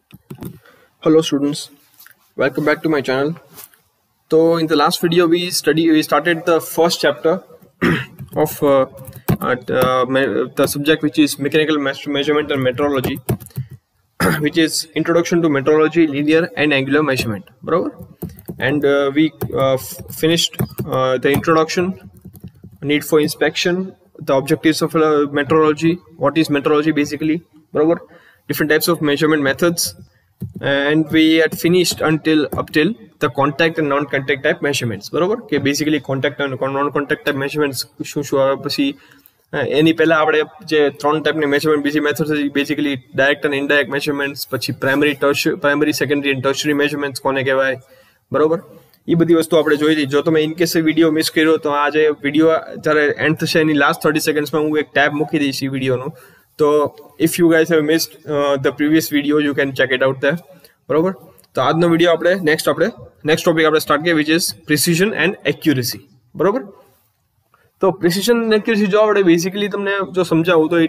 Hello students, welcome back to my channel. So in the last video we started the first chapter of the subject which is mechanical measurement and metrology, which is introduction to metrology, linear and angular measurement. Barabar? And we finished the introduction, need for inspection, the objectives of metrology, what is metrology basically, barabar? Different types of measurement methods, and we had finished up till the contact and non-contact type measurements. બરોબર કે basically contact and non-contact type measurements શું આવે, પછી એની પહેલા આપણે જે ત્રણ ટાઈપની મેઝરમેન્ટ બીજી મેથડ છે બેઝિકલી ડાયરેક્ટ અને ઇનડાયરેક્ટ મેઝરમેન્ટ્સ, પછી primary secondary and tertiary measurements કોને કહેવાય, બરોબર? એ બધી વસ્તુ આપણે જોઈ હતી. જો તમે ઇન કેસ વિડીયો મિસ કર્યો તો આ જે વિડીયો જ્યારે એન્ડ થશે એની લાસ્ટ 30 સેકન્ડ્સમાં હું એક ટેબ મૂકી દઈશ એ વિડીયોનું. તો if you guys have missed the previous video you can check it out there. બરોબર? તો આજનો વિડીયો આપણે નેક્સ્ટ ટોપિક આપણે સ્ટાર્ટ કરીએ, which is precision and accuracy. બરોબર? તો precision and accuracy જો આપણે બેઝિકલી તમને જો સમજાવું તો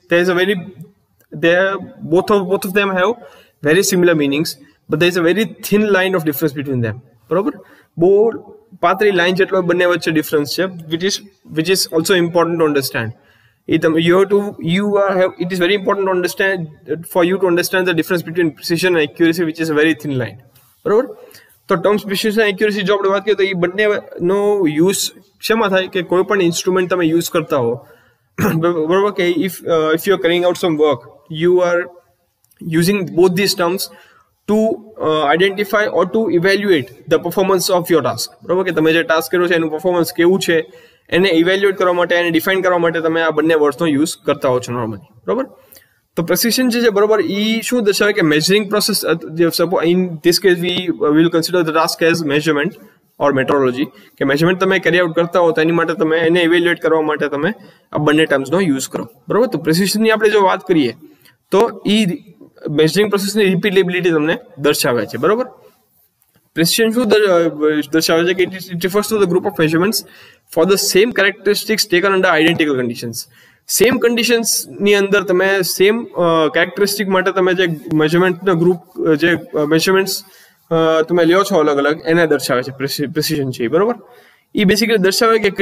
both of them have very similar meanings, but there is a very thin line of difference between them. બરોબર? બહુ પાતળી લાઈન જેટલો બંને વચ્ચે ડિફરન્સ છે, which is also important to understand. It is very important to understand, for you to understand the difference between precision and accuracy, which is a very thin line. બરોબર? તો terms precision and accuracy જો આપણે વાત કરીએ તો એ બંનેનો use શેમાં થાય કે કોઈ પણ ઇન્સ્ટ્રુમેન્ટ તમે યુઝ કરતા હો, બરોબર, કે if you are carrying out some work, you are using both these terms to identify or to evaluate the performance of your task. બરોબર? કે તમે જે ટાસ્ક કર્યો છે એનું પરફોર્મન્સ કેવું છે એને ઇવેલ્યુએટ કરવા માટે, એને ડિફાઇન કરવા માટે તમે આ બંને વર્ડ્સનો યુઝ કરતા હો છો નોર્મલી. બરોબર? તો પ્રેસિશન જે છે, બરોબર, એ શું દર્શાવે કે measuring process, in this case we will consider the task as measurement or metrology, કે મેઝરમેન્ટ તમે કેરી આઉટ કરતા હો તો એની માટે તમે એને ઇવેલ્યુએટ કરવા માટે તમે આ બંને ટર્મ્સનો યુઝ કરો. બરોબર? તો પ્રેસિશનની આપણે જો વાત કરીએ તો એ મેઝરિંગ પ્રોસેસની રિપીટેબિલિટી તમને દર્શાવે છે. બરોબર? Precision શું દર્શાવે છે કે it refers to the group of measurements for the same characteristics taken under identical conditions. Same કન્ડિશન્સની અંદર તમે સેમ કેરેક્ટરિસ્ટિક માટે તમે જે મેઝરમેન્ટનો ગ્રુપ, જે મેઝરમેન્ટ્સ તમે લ્યો છો અલગ અલગ, એને દર્શાવે છે પ્રેસિશન છે. બરોબર? એ બેસિકલી દર્શાવે કે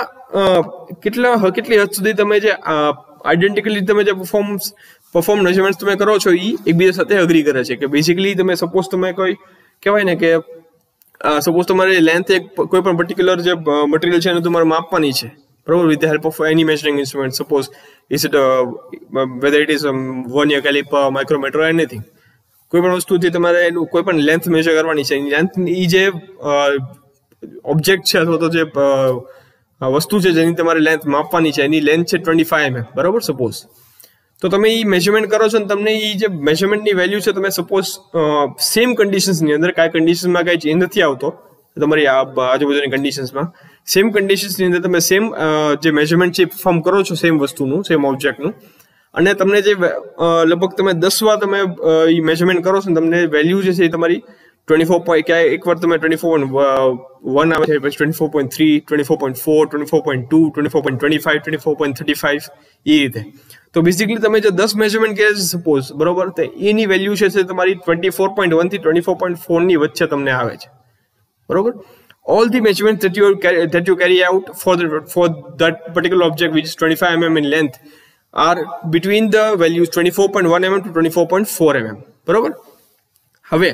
કેટલી હદ સુધી તમે જે આઈડેન્ટિકલી તમે જે પરફોર્મ મેઝરમેન્ટ્સ તમે કરો છો એ એકબીજા સાથે અગ્રી કરે છે. કે બેસિકલી તમે સપોઝ તમે કોઈ કહેવાય ને કે સપોઝ તમારે લેન્થ કોઈ પણ પર્ટિક્યુલર જે મટીરિયલ છે એને તમારે માપવાની છે, બરોબર, with the help of any measuring instrument. Suppose whether it is vernier caliper, micrometer, anything, કોઈ પણ વસ્તુથી તમારે એનું કોઈ પણ લેન્થ મેઝર કરવાની છે. લેન્થ એ જે ઓબ્જેક્ટ છે અથવા તો જે વસ્તુ છે જેની તમારે લેન્થ માપવાની છે એની લેન્થ છે 25 mm, બરોબર, સપોઝ. તો તમે એ મેઝરમેન્ટ કરો છો ને તમને એ જે મેઝરમેન્ટની વેલ્યુ છે તમે સપોઝ સેમ કન્ડિશન્સની અંદર, કાંઈ કન્ડિશન્સમાં કાંઈ ચેન્જ નથી આવતો તમારી આજુબાજુની કન્ડિશન્સમાં, સેમ કન્ડિશન્સની અંદર તમે સેમ જે મેઝરમેન્ટ છે પરફોર્મ કરો છો સેમ વસ્તુનું, સેમ ઓબ્જેક્ટનું, અને તમને જે લગભગ તમે 10 વાર તમે એ મેઝરમેન્ટ કરો છો ને તમને વેલ્યુ જે છે એ તમારી 24 ક્યાંય એકવાર તમે 24.1 આવે છે, પછી 24.3, 24.4, 24.2, 24.25, 24.35 એ રીતે. તો બેઝિકલી તમે જે 10 મેઝરમેન્ટ કર્યા છે સપોઝ, બરોબર, તો એની વેલ્યુ છે તમારી 24.1 થી 24.4 ની વચ્ચે તમને આવે છે. બરોબર? All the measurements that you carry out for that particular object which is 25 mm in length are between the values 24.1 mm to 24.4 mm. બરોબર? હવે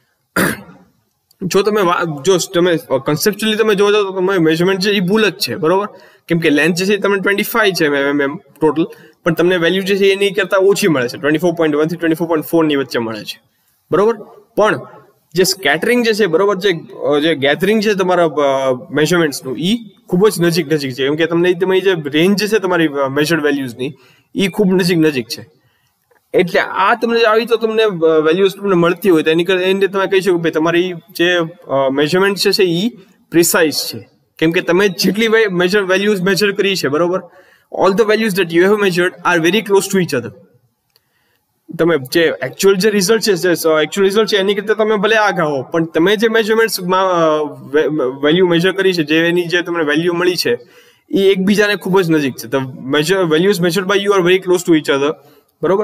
જો તમે કન્સેપ્ચ્યુઅલી તમે જોજો તો તમારી મેઝરમેન્ટ છે એ ભૂલ જ છે. બરોબર? કેમ કે લેન્થ જે છે તમને 25 છે mm ટોટલ, પણ તમને વેલ્યુ જે છે એની કરતા ઓછી મળે છે, 24.1 થી 24.4 ની વચ્ચે મળે છે. બરોબર? પણ જે સ્કેટરિંગ જે છે, બરોબર, જે ગેધરિંગ છે તમારા મેઝરમેન્ટ્સનું એ ખૂબ જ નજીક છે. કેમ કે તમને તમારી જે રેન્જ છે તમારી મેઝર્ડ વેલ્યુઝની એ ખૂબ નજીક છે. એટલે આ તમને આવી તો તમને વેલ્યુઝ તમને મળતી હોય તો એની તમે કહી શકો કે તમારી જે મેઝરમેન્ટ છે એ પ્રિસાઇઝ છે. કેમ કે તમે જેટલી વેલ્યુઝ મેઝર કરી છે, બરોબર, all the values that you have measured are very close to each other. તમે જે એકચ્યુઅલ જે રિઝલ્ટ છે એની કરતા તમે ભલે આગળ હો, પણ તમે જે મેઝરમેન્ટ્સ વેલ્યુ મેઝર કરી છે, જે એની જે તમને વેલ્યુ મળી છે એ એકબીજાને ખૂબ જ નજીક છે. The values measured by you are very close to each other. બરોબર?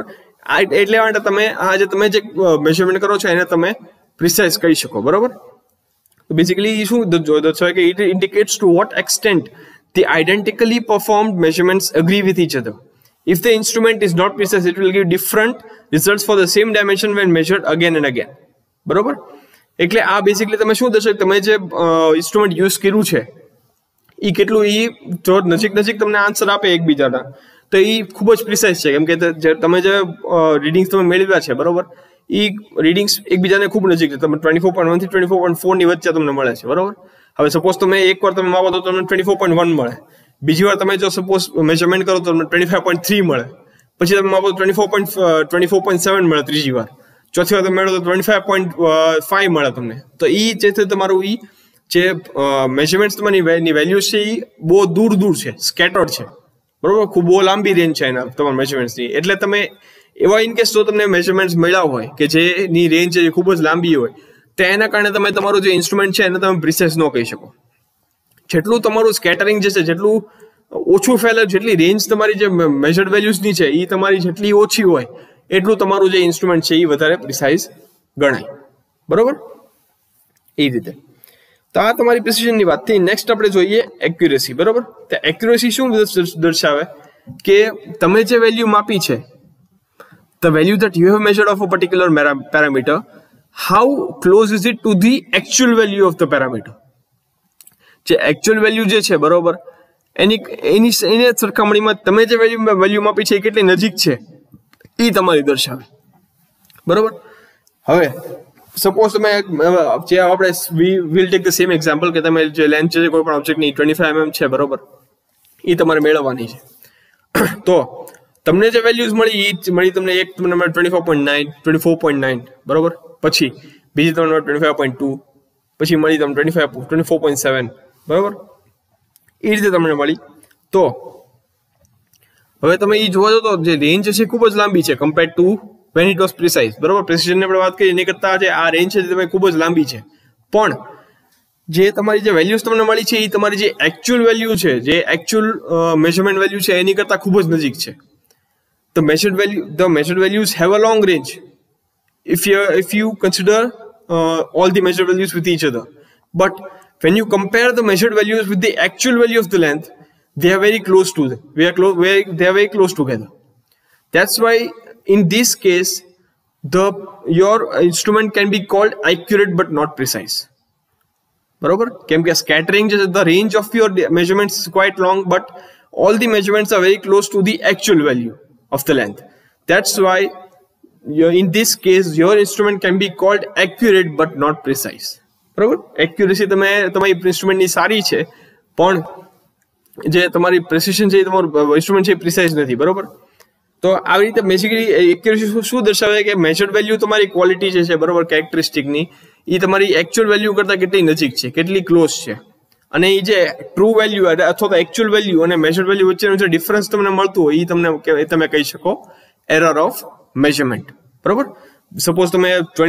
એટલે માટે તમે તમે જે મેઝરમેન્ટ કરો છો એને તમે પ્રિસાઇઝ કરી શકો, બરોબર. બેસિકલી શું દર્શાવે કે it indicates to what extent the identically performed measurements agree with each other. If the instrument is not precise, it will give different results for the same dimension when measured again and again. બરોબર. એટલે આ basically તમે શું દર્શાવે, તમે જે instrument use કર્યું છે એ કેટલું જો નજીક તમને આન્સર આપે એકબીજાના તો એ ખૂબ જ પ્રિસાઇઝ છે, કેમ કે તમે જે રીડિંગ્સ તમે મેળવ્યા છે, બરોબર, એ રીડિંગ્સ એકબીજાને ખૂબ નજીક છે. તમે 24.1 થી 24.4 ની વચ્ચે તમને મળે છે, બરોબર. હવે સપોઝ તમે એકવાર તમે માપો તો તમને 24.1 મળે, બીજી વાર તમે જો સપોઝ મેઝરમેન્ટ કરો તો તમને 25.3 મળે, પછી તમે માપો તો 24.7 મળે ત્રીજી વાર, ચોથી વાર તમે મેળવો તો 25.5 મળે તમને. તો એ જે છે તમારું જે મેઝરમેન્ટ તમારી વેલ્યુ છે એ બહુ દૂર છે, સ્કેટર્ડ છે, બરોબર, ખૂબ બહુ લાંબી રેન્જ છે એના તમારા મેઝરમેન્ટ્સની. એટલે તમે એવા ઇનકેસ જો તમને મેઝરમેન્ટ્સ મળ્યા હોય કે જેની રેન્જ છે ખૂબ જ લાંબી હોય તો એના કારણે તમે તમારું જે ઇન્સ્ટ્રુમેન્ટ છે એને તમે પ્રિસાઇઝ ન કહી શકો. જેટલું તમારું સ્કેટરિંગ જે છે, જેટલું ઓછું ફેલાય, જેટલી રેન્જ તમારી જે મેઝર્ડ વેલ્યુઝની છે એ તમારી જેટલી ઓછી હોય એટલું તમારું જે ઇન્સ્ટ્રુમેન્ટ છે એ વધારે પ્રિસાઇઝ ગણાય, બરોબર. એ રીતે તો આ તમારી પ્રિસિઝનની વાત થઈ. નેક્સ્ટ આપણે જોઈએ એક્યુરેસી, બરોબર. તો એક્યુરેસી શું દર્શાવે કે તમે જે વેલ્યુ માપી છે, the value that you have measured of a particular parameter, how close is it to the actual value of the parameter. જે actual value જે છે, બરોબર, એની સરખામણીમાં તમે જે વેલ્યુ માપી છે એ કેટલી નજીક છે એ તમારી દર્શાવે, બરોબર. હવે સપોઝ તમે જે આપણે will take the same example કે તમે જે લેન્થ છે કોઈ પણ ઓબ્જેક્ટની 25 mm છે, બરોબર, એ તમારે મેળવવાની છે. તો તમને જે વેલ્યુઝ મળી તમને એક તમને 24.9, બરોબર, પછી બીજી તમને 25.2, પછી મળી તમને 24.7, બરોબર, એ રીતે તમને મળી. તો હવે તમે એ જોવા તો જે રેન્જ છે ખૂબ જ લાંબી છે compared to when it was precise, બરોબર. પ્રિસિઝનની આપણે વાત કરીએ એની કરતાં જે આ રેન્જ છે તમે ખૂબ જ લાંબી છે, પણ જે તમારી જે વેલ્યુઝ તમને મળી છે એ તમારી જે એકચ્યુઅલ વેલ્યુ છે, જે એકચ્યુઅલ મેઝરમેન્ટ વેલ્યુ છે એની કરતાં ખૂબ જ નજીક છે. The measured values have a long range if you consider all the measured values with each other. But when you compare the measured values with the actual value of the length, they are very close to them. They are very close together. That's why in this case, your instrument can be called accurate but not precise. બરોબર, કેમ કે scattering જે the range of your measurements is quite long, but all the measurements are very close to the actual value of the length. That's why in this case your instrument can be called accurate but not precise. બરોબર. Accuracy તમારી ઇન્સ્ટ્રુમેન્ટની સારી છે પણ જે તમારી પ્રેસિશન છે એ તમારું ઇન્સ્ટ્રુમેન્ટ છે એ પ્રિસાઇઝ નથી, બરોબર. તો આવી રીતે બેસિકલી એક્યુરેસી શું દર્શાવે કે મેજર્ડ વેલ્યુ તમારી ક્વોલિટી જે છે, બરોબર, કેરેક્ટરિસ્ટિકની એ તમારી એકચ્યુઅલ વેલ્યુ કરતાં કેટલી નજીક છે, કેટલી ક્લોઝ છે. અને એ જે ટ્રુ વેલ્યુ અથવા તો એકચ્યુઅલ વેલ્યુ અને મેજર્ડ વેલ્યુ વચ્ચેનું જે ડિફરન્સ તમને મળતું હોય એ તમે કહી શકો એરર ઓફ મેઝરમેન્ટ, બરોબર. સપોઝ તમે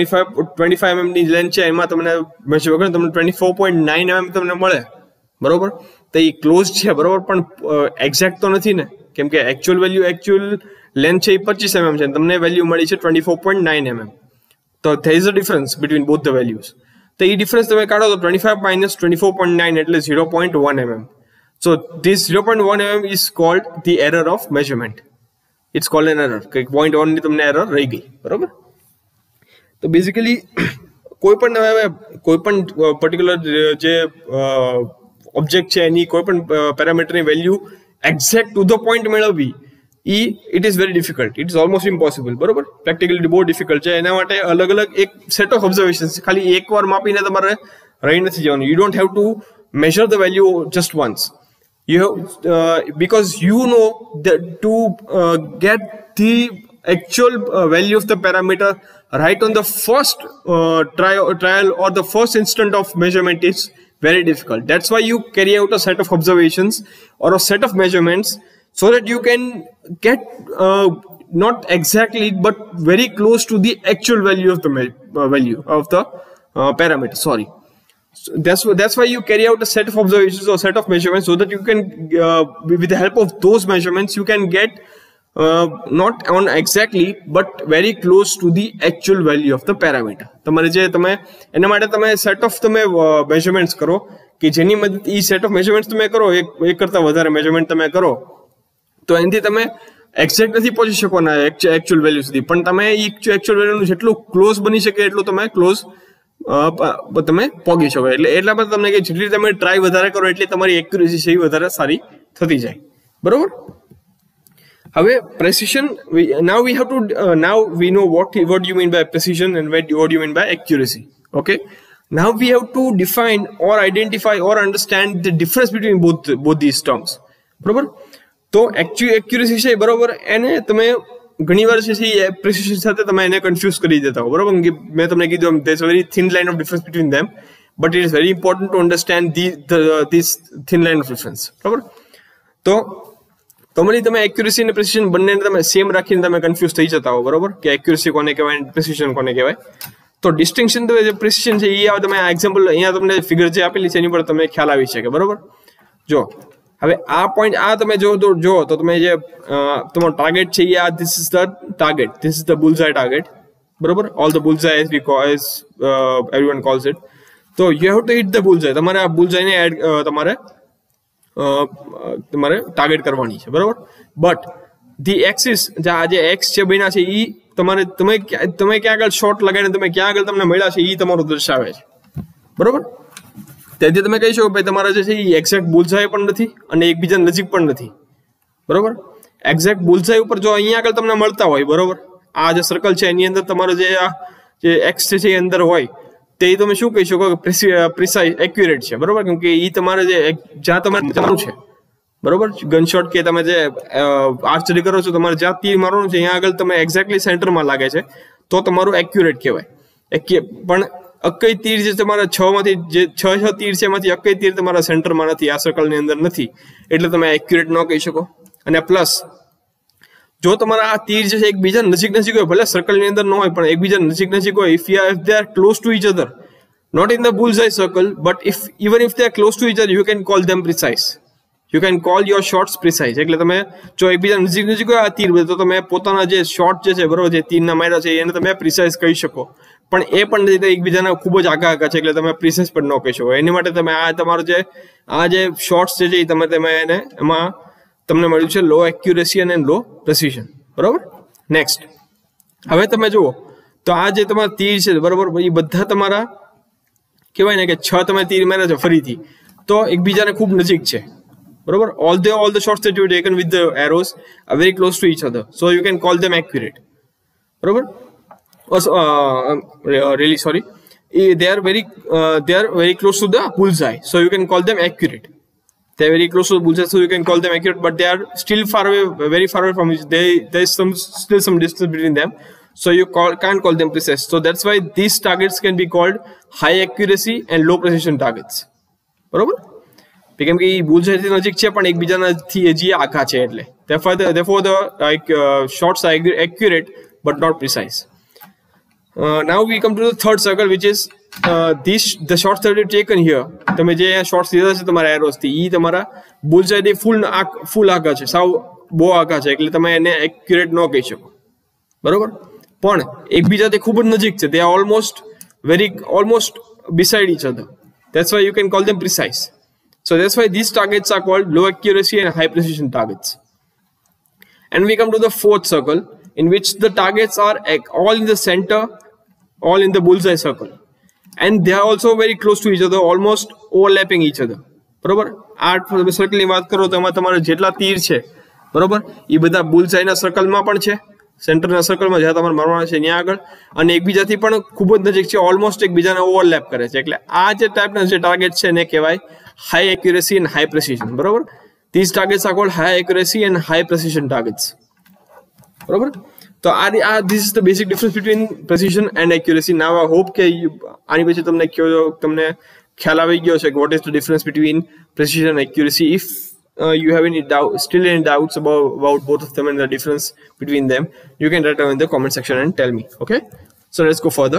25 mm ની લેન્થ છે એમાં તમને મેજર વગર તમને 24.9 mm તમને મળે, બરોબર, તો એ ક્લોઝ છે, બરોબર, પણ એક્ઝેક્ટ તો નથી ને, કેમ કે એકચ્યુઅલ લેન્થ છે એ 25 mm છે, તમને વેલ્યુ મળી છે 24.9 mm. તો there is a difference between both the values. તો એ ડિફરન્સ તમે કાઢો તો 25 minus 24.9 એટલે 0.1 mm. So this 0.1 mm is called the error of measurement. It's called an error. કે 0.1 ની તમને એરર રહી ગઈ, બરોબર. તો બેઝિકલી કોઈ પણ પર્ટિક્યુલર જે ઓબ્જેક્ટ છે એની કોઈ પણ પેરામીટરની value exact to the point મેળવવી it is very difficult. It is almost impossible, બરોબર. પ્રેક્ટિકલી બહુ ડિફિકલ્ટ છે. એના માટે અલગ અલગ એક સેટ ઓફ ઓબ્ઝર્વેશન, ખાલી એકવાર માપીને તમારે રહી નથી જવાનું. You don't have to measure the value just once. You have because you know that to get the actual value of the parameter right on the first trial or the first instant of measurement is very difficult. That's why you carry out a set of observations or a set of measurements so that you can get not exactly but very close to the actual value of the value of the parameter. Sorry. So that's why you carry out a set of observations or set of measurements so that you can with the help of those measurements you can get not on exactly but very close to the actual value of the parameter. તમારે જે તમે એના માટે તમે set of તમે measurements કરો કે જેની મદદ એ સેટ ઓફ મેઝરમેન્ટ્સ તમે કરો એક કરતા વધારે મેઝરમેન્ટ તમે કરો તો એનાથી તમે એક્ઝેક્ટ નથી પહોંચી શકવાના એકચ્યુઅલ વેલ્યુ સુધી, પણ તમે એ એકચ્યુઅલ વેલ્યુનું જેટલું ક્લોઝ બની શકે એટલું તમે ક્લોઝ તમે પહોંચી શકો. એટલા માટે તમને કે જેટલી તમે ટ્રાય વધારે કરો એટલી તમારી એક્યુરેસી છે એ વધારે સારી થતી જાય. બરોબર. હવે precision, now we have to now we know what you mean by precision and what you mean by accuracy. Okay, now we have to define or identify or understand the difference between both these terms. બરોબર. તો accuracy છે બરોબર, એને તમે ઘણીવાર છે precision સાથે તમે એને કન્ફ્યુઝ કરી દેતા હો. બરોબર, મેં તમને કીધું there is a very thin line of difference between them, but it is very important to understand this thin line of difference. બરોબર. તો તમારી તમે એક્યુરેસી અને પ્રેસિશન બંનેને તમે સેમ રાખીને તમે કન્ફ્યુઝ થઈ જતા હો. બરોબર, કે એક્યુરેસી કોને કહેવાય, પ્રેસિશન કોને કહેવાય. તો ડિસ્ટિંક્શન તો જે પ્રેસિશન છે એ તમે આ એક્ઝામ્પલ અહીંયા તમને ફિગર જે આપેલી છે એની પર તમને ખ્યાલ આવી શકે. બરોબર. જો હવે આ પોઈન્ટ આ તમે જો તો તમે જે તમારો ટાર્ગેટ છે એ આ this is the target, this is the bullseye target. બરોબર, all the bullseye as we call as everyone calls it. તો you have to hit the bullseye. તમારે આ બુલઝાયને એડ તમારે ટાર્ગેટ કરવાની છે. બરોબર. બટ ધી એક્સિસ આ જે એક્સ છે બન્યા છે એ તમારે તમે ક્યાં આગળ શોર્ટ લગાવીને તમે ક્યાં આગળ તમને મળ્યા છે એ તમારું દર્શાવે છે. બરોબર. તેથી તમે કહી શકો ભાઈ તમારા જે છે એ એક્ઝેક્ટ બુલઝાય પણ નથી અને એકબીજા નજીક પણ નથી. બરોબર. એક્ઝેક્ટ બુલઝાય ઉપર જો અહીંયા આગળ તમને મળતા હોય, બરોબર, આ જે સર્કલ છે એની અંદર તમારો જે એક્સ છે એ અંદર હોય, તે તમે શું કહી શકો કે પ્રિસાઇઝ એક્યુરેટ છે. બરોબર, કેમ કે એ તમારે જે જ્યાં તમારે જવાનું છે, બરોબર, ગનશોટ કે તમે જે આર્ચરી કરો છો, તમારે જ્યાં તીર મારવાનું છે અહીંયા આગળ તમે એક્ઝેક્ટલી સેન્ટરમાં લાગે છે તો તમારું એક્યુરેટ કહેવાય. પણ અકઈ તીર જે તમારા છ તીર છે એમાંથી અકઈ તીર તમારા સેન્ટરમાં નથી, આ સર્કલની અંદર નથી, એટલે તમે એક્યુરેટ ન કહી શકો. અને પ્લસ જો તમારા આ તીર જે છે એકબીજા નજીક હોય, ભલે સર્કલની અંદર ન હોય પણ એકબીજા નજીક હોય, if they are close to each other, not in the bullseye circle, but even if they are close to each other, you can call them precise. You can call your shots precise. એટલે તમે જો એકબીજા નજીક હોય આ તીર, તો તમે પોતાના જે શોટ જે છે, બરોબર, જે તીરના માર્યા છે એને તમે પ્રિસાઇઝ કહી શકો. પણ એ પણ નથી, એકબીજાના ખૂબ જ આગા છે એટલે તમે પ્રિસાઇઝ પણ ન કહી શકો. એની માટે તમે આ તમારો જે શોર્ટ્સ છે એ તમે એને એમાં તમને મળ્યું છે લો એક્યુરેસી અને લો પ્રેસિશન. બરોબર. નેક્સ્ટ હવે તમે જુઓ તો આ જે તમારા તીર છે, બરોબર, એ બધા તમારા કહેવાય ને કે 6 તમે તીર માર્યા છે ફરીથી, તો એકબીજાને ખૂબ નજીક છે. બરોબર. all the shots that you taken with the arrows are very close to each other, so you can call them accurate. બરોબર. Really sorry, they are very close to the bullseye, so you can call them accurate. They are very close to the bullseye, so you can call them accurate, but they are still very far away from each. There is still some distance between them, so you can't call them precise. So that's why these targets can be called high accuracy and low precision targets. બરોબર. કેમ કે bullseye થી નજીક છે પણ એકબીજાથી હજી આઘા છે, એટલે therefore the shots are accurate but not precise. Now we come to the third circle, which is the shots that you taken here. તમે જે શોટ્સ લીધા છે તમારા એરોસ થી, એ તમારા bullseye થી ફૂલ આગા છે, સાવ બહુ આગા છે, એટલે તમે એને એક્યુરેટ ન કહી શકો. બરોબર. પણ એકબીજાથી ખૂબ જ નજીક છે, they are almost beside each other. That's why you can call them precise. So that's why these targets are called low accuracy and high precision targets. And we come to the fourth circle, in which the targets are all in the center, all in the bullseye circle, and they are also very close to each other, almost overlapping each other. બરોબર. આ સર્કલની વાત કરો તો એમાં તમારે જેટલા તીર છે, બરોબર, એ બધા બુલસાઈના સર્કલમાં પણ છે, સેન્ટરના સર્કલમાં જ્યાં તમારે મારવાના છે ત્યાં આગળ, અને એકબીજાથી પણ ખૂબ જ નજીક છે, ઓલમોસ્ટ એકબીજાને ઓવરલેપ કરે છે. એટલે આ જે ટાઈપના જે ટાર્ગેટ છે એને કહેવાય high accuracy and high precision. બરોબર. These targets are called high accuracy and high precision targets. બરોબર. તો this is the basic difference between precision and accuracy. Now I hope કે આની પછી તમને ખ્યાલ આવી ગયો છે કે what is the difference between precision and accuracy. If you have any doubts about both of them and the difference between them, you can write down in the comment section and tell me. Okay, so let's go further.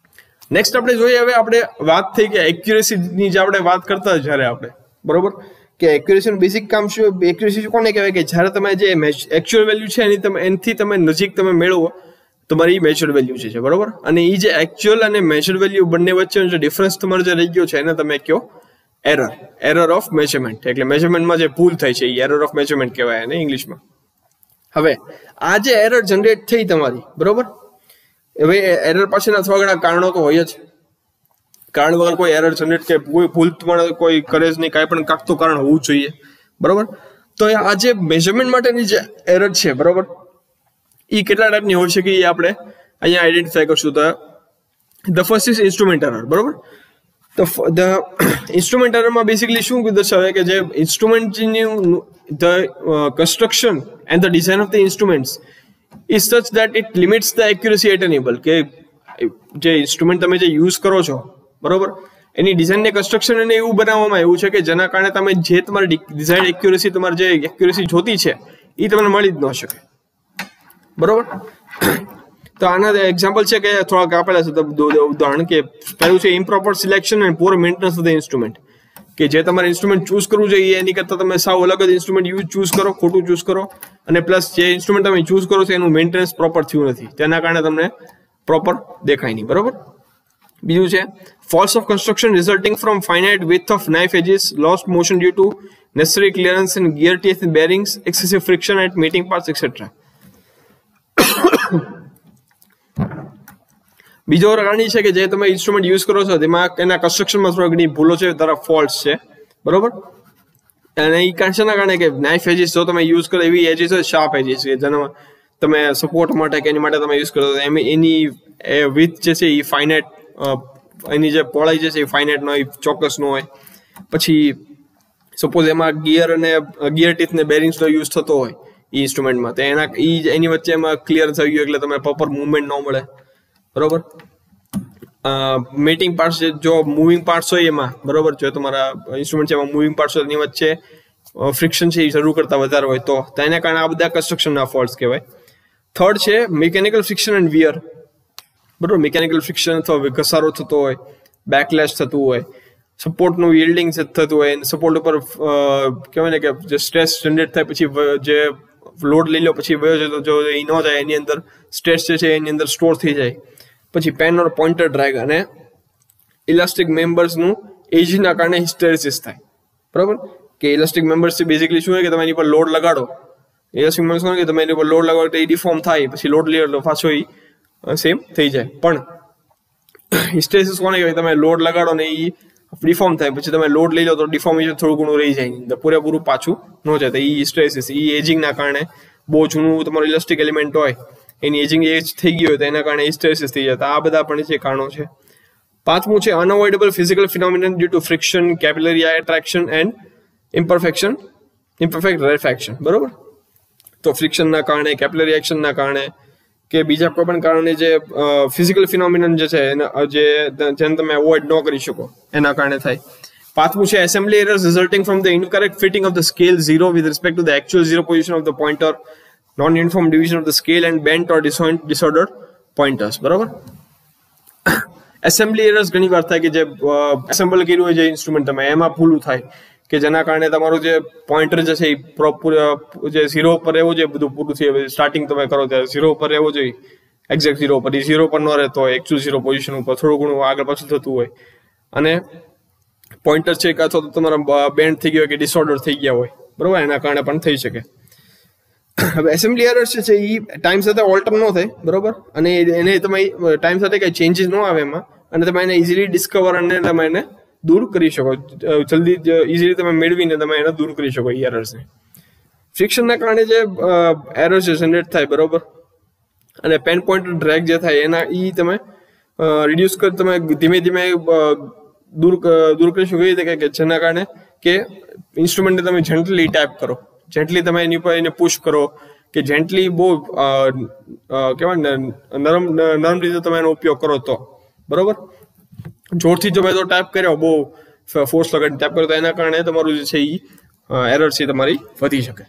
Next આપણે જોઈએ, હવે આપણે વાત થઈ કે accuracy ની જે આપણે વાત કરતા જ્યારે આપણે, બરોબર, કે એક્યુરેસીનું બેઝિક કામ શું, એક્યુરેસી કોને કહેવાય કે જ્યારે તમે જે એકચ્યુઅલ વેલ્યુ છે એનાથી તમે નજીક તમે મેળવો તમારી મેજર વેલ્યુ છે, બરોબર. અને એ જે એકચ્યુઅલ અને મેજર વેલ્યુ બંને વચ્ચેનો જે ડિફરન્સ તમારો જે રહી ગયો છે એને તમે કહો એરર ઓફ મેજરમેન્ટ. એટલે મેજરમેન્ટમાં જે ભૂલ થાય છે એ એરર ઓફ મેજરમેન્ટ કહેવાય એને ઇંગ્લિશમાં. હવે આ જે એરર જનરેટ થઈ તમારી, બરોબર, હવે એરર પાછળના થોડા ઘણા કારણો તો હોય જ. કારણ વગર કોઈ એરર જનરેટ કે કોઈ ભૂલ તમારે કોઈ કરે જ નહીં, કાંઈ પણ કાંક તો કારણ હોવું જોઈએ, બરોબર. તો આ જે મેજરમેન્ટ માટેની જે એરર છે, બરોબર, એ કેટલા ટાઈપની હોય છે કે એ આપણે અહીંયા આઈડેન્ટિફાય કરશું. તો the first is instrument error, બરોબર. ધ ઇન્સ્ટ્રુમેન્ટ એરરમાં બેસિકલી શું દર્શાવે કે જે ઇન્સ્ટ્રુમેન્ટની the construction and the design of the instruments is such that it limits the accuracy attainable. કે જે ઇન્સ્ટ્રુમેન્ટ તમે જે યુઝ કરો છો, બરોબર, એની ડિઝાઇન ને કન્સ્ટ્રક્શન એને એવું બનાવવામાં આવ્યું છે કે જેના કારણે તમે જે તમારી ડિઝાઇન એક્યુરેસી, તમારે જે એક્યુરેસી જોતી છે એ તમને મળી જ ન શકે, બરોબર. તો આના એક્ઝામ્પલ છે કે થોડાક આપેલા છે ઉદાહરણ, કે પહેલું છે improper selection and poor maintenance of the instrument. કે જે તમારે ઇન્સ્ટ્રુમેન્ટ ચૂઝ કરવું જોઈએ એની કરતાં તમે સાવ અલગ જ ઇન્સ્ટ્રુમેન્ટ ચૂઝ કરો, ખોટું ચૂઝ કરો, અને પ્લસ જે ઇન્સ્ટ્રુમેન્ટ તમે ચૂઝ કરો છો એનું મેન્ટેનન્સ પ્રોપર થયું નથી, તેના કારણે તમને પ્રોપર દેખાય નહીં, બરોબર. બીજું છે faults of construction resulting from finite width of knife edges, lost motion due to necessary clearance in gear teeth bearings, excessive friction at mating parts etcetera. બીજો કારણ છે કે જે તમે ઇન્સ્ટ્રુમેન્ટ યુઝ કરો છો તેમાં એના કન્સ્ટ્રક્શનમાં થોડી ઘણી ભૂલો છે, તરફ ફોલ્ટ છે, બરોબર. અને એ કારણના કારણે કે નાઇફ એજીસ જો તમે યુઝ કરો એવી એજીસ હોય, શાર્પ એજીસ કે જેના તમે સપોર્ટ માટે કે એની માટે તમે યુઝ કરો એની વિથ જે છે એ ફાઇનાઇટ, એની જે પહોળાઈ જે છે એ ફાઇનાઇટ ન હોય, ચોક્કસ ન હોય. પછી સપોઝ એમાં ગિયર ટીથ ને બેરિંગ્સનો યુઝ થતો હોય એ ઇન્સ્ટ્રુમેન્ટમાં, તો એની વચ્ચે એમાં ક્લિયર થઈ ગયું એટલે તમે પ્રોપર મુવમેન્ટ ન મળે, બરોબર. મેટિંગ પાર્ટ્સ, જો મૂવિંગ પાર્ટ્સ હોય એમાં, બરોબર, જો તમારા ઇન્સ્ટ્રુમેન્ટ છે એમાં મૂવિંગ પાર્ટ્સ હોય એની વચ્ચે ફ્રિક્શન છે એ જરૂર કરતા વધારે હોય તો એના કારણે આ બધા કન્સ્ટ્રક્શનના ફોલ્ટ્સ કહેવાય. થર્ડ છે મિકેનિકલ ફ્રિક્શન એન્ડ વિયર, બરોબર. મિકેનિકલ ફ્રિક્શન અથવા ઘસારો થતો હોય, બેકલેશ થતું હોય, સપોર્ટનું યીલ્ડિંગ થતું હોય, સપોર્ટ ઉપર કહેવાય ને કે જે સ્ટ્રેસ જનરેટ થાય પછી જે લોડ લઈ લો પછી વયો જતો જો એ ન જાય એની અંદર સ્ટ્રેસ જે છે એની અંદર સ્ટોર થઈ જાય. પછી પેન ઓર પોઇન્ટર ડ્રેગ અને ઇલાસ્ટિક મેમ્બર્સનું એજના કારણે હિસ્ટેરિસિસ થાય, બરોબર. કે ઇલાસ્ટિક મેમ્બર્સ બેઝિકલી શું હોય કે તમે એની પર લોડ લગાડો, ઇલાસ્ટિક મેમ્બર્સ શું કે તમે એની પર લોડ લગાડો તો એ ડિફોર્મ થાય, પછી લોડ લઈ લો પાછો એ સેમ થઈ જાય. પણ હિસ્ટેરિસિસ કોને કહેવાય, તમે લોડ લગાડો ને એ ડિફોર્મ થાય, પછી તમે લોડ લઈ લો તો ડિફોર્મેશન થોડું ઘણું રહી જાય, પૂરેપૂરું પાછું ન જાય. તો એ હિસ્ટેરિસિસ એ એજિંગના કારણે, બહુ જૂનું તમારું ઇલાસ્ટિક એલિમેન્ટ હોય એની એજિંગ એજ થઈ ગઈ હોય તો એના કારણે હિસ્ટેરિસિસ થઈ જાય. આ બધા પણ જે કારણો છે. પાંચમું છે unavoidable physical phenomenon due to friction, capillary attraction and imperfect reflection, બરોબર. તો ફ્રિક્શનના કારણે, કેપિલરી એક્શનના કારણે કે બીજા કોઈ પણ કારણે જે ફિઝિકલ ફિનોમિનન જે છે જેને તમે અવોઇડ ન કરી શકો એના કારણે થાય. પાંચમું છે assembly errors resulting from the incorrect fitting of the scale 0 with respect to the actual 0 position of the pointer, non uniform division of the scale and bent or disordered pointers, બરોબર. Assembly errors ઘણી વાર થાય કે જે assemble કર્યું હોય જે instrument તમે એમાં ભૂલું થાય કે જેના કારણે તમારું જે પોઇન્ટર જે છે એ પ્રોપર જે 0 પર રહેવું જોઈએ, બધું પૂરું થઈ સ્ટાર્ટિંગ તમે કરો ત્યારે 0 પર રહેવું જોઈએ, એક્ઝેક્ટ 0 પર, એ 0 પર ન રહેતો હોય, એકચ્યુઅલ 0 પોઝિશન ઉપર થોડું ઘણું આગળ પાછું થતું હોય, અને પોઇન્ટર છે કે અથવા તો તમારા બેન્ડ થઈ ગયો હોય કે ડિસઓર્ડર થઈ ગયા હોય, બરોબર, એના કારણે પણ થઈ શકે. હવે એસેમ્બલી એરર્સ છે એ ટાઈમ સાથે ઓલ્ટર ન થાય, બરોબર, અને એને તમે ટાઈમ સાથે કંઈ ચેન્જીસ ન આવે એમાં, અને તમે એને ઇઝીલી ડિસ્કવર અને તમે એને દૂર કરી શકો, જલ્દી ઇઝીલી તમે મેળવીને તમે એને દૂર કરી શકો એ એરર્સને. ફ્રિક્શનના કારણે જે એરર્સ જનરેટ થાય, બરોબર, અને પેન પોઇન્ટર ડ્રેગ જે થાય એના એ તમે રિડ્યુસ કરી તમે ધીમે ધીમે દૂર કરી શકો એ રીતે કે જેના કારણે કે ઇન્સ્ટ્રુમેન્ટને તમે જેન્ટલી ટેપ કરો, જેન્ટલી તમે એની ઉપર એને પુશ કરો, કે જેન્ટલી બહુ કહેવાય ને નરમ રીતે તમે એનો ઉપયોગ કરો તો, બરોબર. જોરથી તમે તો ટેપ કર્યો, બહુ ફોર્સ લગાડીને ટેપ કર્યો તો એના કારણે તમારું જે છે એ એરર છે તમારી વધી શકે.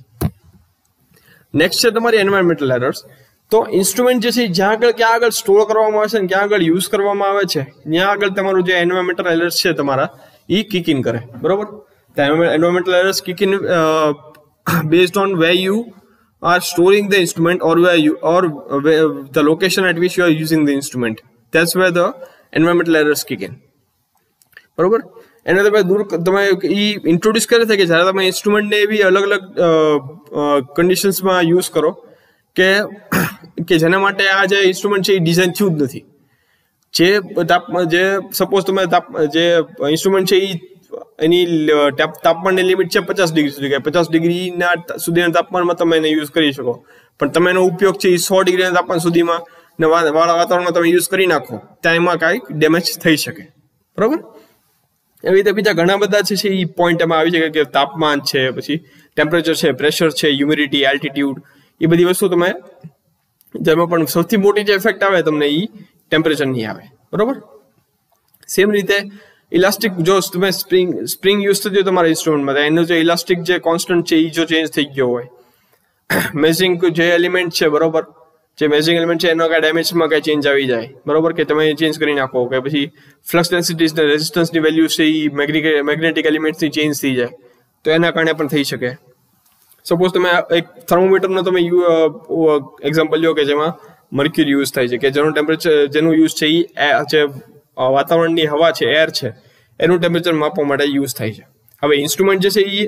નેક્સ્ટ છે તમારી એન્વાયરમેન્ટલ એરર્સ. તો ઇન્સ્ટ્રુમેન્ટ જે છે જ્યાં આગળ સ્ટોર કરવામાં આવે છે ને ક્યાં આગળ યુઝ કરવામાં આવે છે ત્યાં આગળ તમારું જે એન્વાયરમેન્ટલ એરર્સ છે તમારા એ કિક ઇન કરે, બરોબર. The environmental errors kick in based on where you are storing the instrument or where the location at which you are using the instrument. That's where the environmental errors kick in. બરોબર. એને તમે introduce કરે છે કે જ્યારે તમે ઇન્સ્ટ્રુમેન્ટને એવી અલગ અલગ કન્ડિશન્સમાં યુઝ કરો કે જેના માટે આ જે ઇન્સ્ટ્રુમેન્ટ છે એ ડિઝાઇન થયું જ નથી. જે સપોઝ તમે જે ઇન્સ્ટ્રુમેન્ટ છે એ એની તાપમાનની લિમિટ છે 50 ડિગ્રી સુધી, 50 ડિગ્રીના સુધીના તાપમાનમાં તમે એને યુઝ કરી શકો, પણ તમે એનો ઉપયોગ છે એ 100 ડિગ્રીના તાપમાન સુધીમાં ને વાળા વાતાવરણમાં તમે યુઝ કરી નાખો ત્યાં એમાં કાંઈક ડેમેજ થઈ શકે. બરોબર. એવી રીતે બીજા ઘણા બધા છે એ પોઈન્ટ એમાં આવી શકે કે તાપમાન છે, પછી ટેમ્પરેચર છે, પ્રેશર છે, હ્યુમિડિટી, એલ્ટિટ્યુડ, એ બધી વસ્તુ તમે જેમાં પણ સૌથી મોટી જે ઇફેક્ટ આવે તમને એ ટેમ્પરેચરની આવે. બરોબર. સેમ રીતે ઇલાસ્ટિક, જો તમે સ્પ્રિંગ યુઝ થતી હોય તમારા ઇન્સ્ટ્રુમેન્ટમાં, એનો જે ઇલાસ્ટિક જે કોન્સ્ટન્ટ છે એ જો ચેન્જ થઈ ગયો હોય, મેઝિંગ જે એલિમેન્ટ છે, બરોબર, જે મેઝિંગ એલિમેન્ટ છે એનો કાંઈ ડેમેજમાં કાંઈ ચેન્જ આવી જાય, બરોબર, કે તમે ચેન્જ કરી નાખો, કે પછી ફ્લક્સ ડેન્સિટીઝ ને રેઝિસ્ટન્સની વેલ્યુ છે એ મેગ્નેટિક એલિમેન્ટથી ચેન્જ થઈ જાય તો એના કારણે પણ થઈ શકે. સપોઝ તમે એક થર્મોમીટરનો તમે એક્ઝામ્પલ લો કે જેમાં મર્ક્યુરી યુઝ થાય છે, કે જેનું ટેમ્પરેચર જેનું યુઝ છે એ જે વાતાવરણની હવા છે, એર છે, એનું ટેમ્પરેચર માપવા માટે યુઝ થાય છે. હવે ઇન્સ્ટ્રુમેન્ટ જે છે એ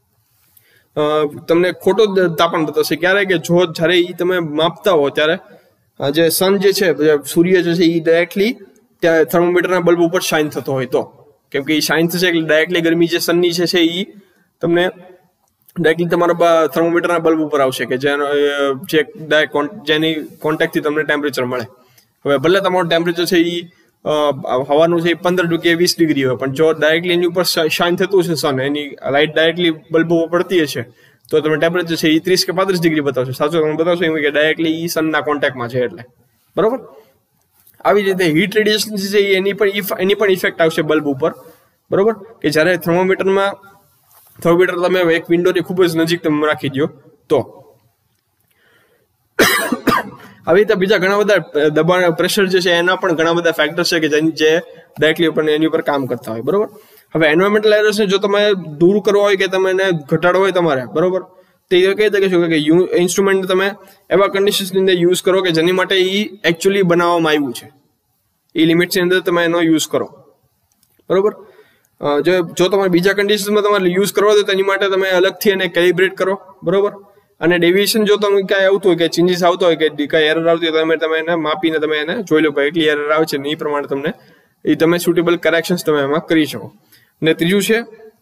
તમને ખોટો તાપમાન બતાવશે ક્યારે, કે જો જ્યારે એ તમે માપતા હો ત્યારે જે સન જે છે, સૂર્ય જે છે એ ડાયરેક્ટલી ત્યાં થર્મોમીટરના બલ્બ ઉપર શાઇન થતો હોય તો, કેમ કે એ શાઇન થશે એટલે ડાયરેક્ટલી ગરમી જે સનની છે એ તમને ડાયરેક્ટલી તમારા થર્મોમીટરના બલ્બ ઉપર આવશે, કે જેની કોન્ટેક્ટથી તમને ટેમ્પરેચર મળે. હવે ભલે તમારું ટેમ્પરેચર છે એ હવાનું છે 15 કે 20 ડિગ્રી હોય, પણ જો ડાયરેક્ટલી એની ઉપર શાઇન થતું છે સન, એની લાઇટ ડાયરેક્ટલી બલ્બ ઉપર પડતી હશે તો તમે ટેમ્પરેચર છે એ 30 કે 35 ડિગ્રી બતાવશે. સાચું તમે બતાવશો એમ કે ડાયરેક્ટલી એ સનના કોન્ટેક્ટમાં છે એટલે. બરોબર. આવી રીતે હીટ રેડિયેશન છે એની પણ ઇફેક્ટ આવશે બલ્બ ઉપર. બરોબર. કે જ્યારે થર્મોમીટર તમે એક વિન્ડોની ખૂબ જ નજીક તમે રાખી દો તો. આવી રીતે બીજા ઘણા બધા દબાણ, પ્રેશર જે છે એના પણ ઘણા બધા ફેક્ટર્સ છે કે જે ડાયરેક્ટલી એની ઉપર કામ કરતા હોય. બરોબર. હવે એન્વાયરમેન્ટલ એરર્સને જો તમે દૂર કરવો હોય કે તમે એને ઘટાડવો હોય તમારે, બરોબર, તો એ કહી શકે છે કે ઇન્સ્ટ્રુમેન્ટ તમે એવા કન્ડિશન્સની અંદર યુઝ કરો કે જેની માટે એ એકચ્યુઅલી બનાવવામાં આવ્યું છે, એ લિમિટ્સની અંદર તમે એનો યુઝ કરો. બરોબર. જો તમારે બીજા કન્ડિશન્સમાં તમારે યુઝ કરવો હોય તો એની માટે તમે અલગથી એને કેલિબ્રેટ કરો. બરોબર. અને ડેવિએશન જો તમે કાંઈ આવતું હોય, કે ચેન્જીસ આવતો હોય, કે કાંઈ એરર આવતી હોય, તમે એને માપીને તમે એને જોઈ લો કે એટલી એરર આવે છે ને એ પ્રમાણે તમે સુટેબલ કરેક્શન્સ તમે એમાં કરી શકો. ને ત્રીજું છે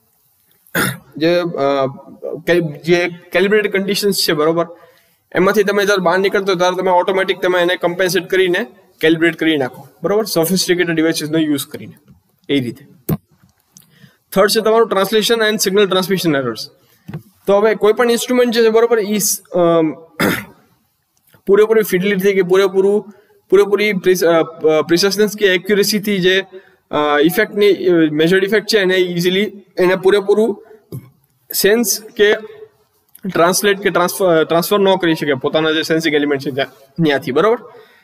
જે કેલિબ્રેટેડ કન્ડિશન્સ છે, બરોબર, એમાંથી તમે જ્યારે બહાર નીકળતો ત્યારે તમે ઓટોમેટિક તમે એને કમ્પેન્સેટ કરીને કેલિબ્રેટ કરી નાખો. બરોબર. સોફિસ્ટિકેટેડ ડિવાઇસીસનો યુઝ કરીને. એ રીતે. થર્ડ છે તમારું translation and signal transmission errors. તો હવે કોઈ પણ ઇન્સ્ટ્રુમેન્ટ છે, બરોબર, એ પૂરેપૂરી ફિડલિટી કે પૂરેપૂરી પ્રિસાઇઝનેસ કે એક્યુરેસીથી જે ઇફેક્ટની મેજર્ડ ઇફેક્ટ છે એને પૂરેપૂરું સેન્સ કે ટ્રાન્સલેટ કે ટ્રાન્સફર ન કરી શકે પોતાના જે સેન્સિંગ એલિમેન્ટ છે ત્યાંથી. બરોબર.